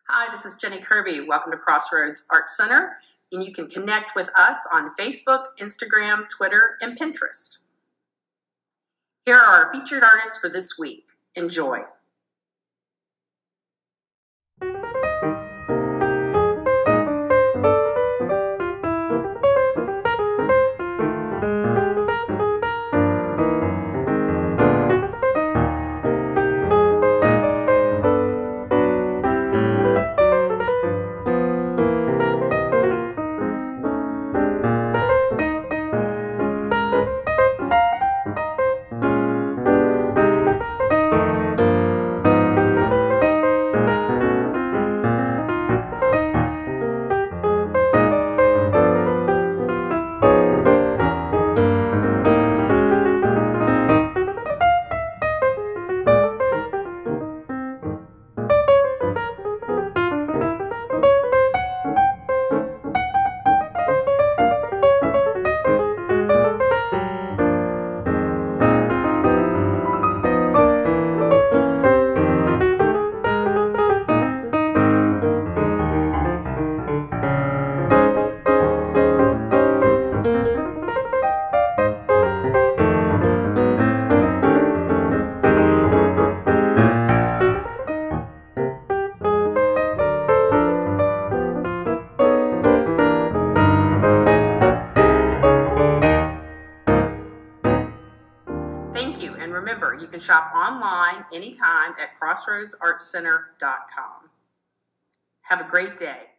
Hi, this is Jenny Kirby. Welcome to Crossroads Art Center, and you can connect with us on Facebook, Instagram, Twitter, and Pinterest. Here are our featured artists for this week. Enjoy. Thank you, and remember, you can shop online anytime at crossroadsartcenter.com. Have a great day.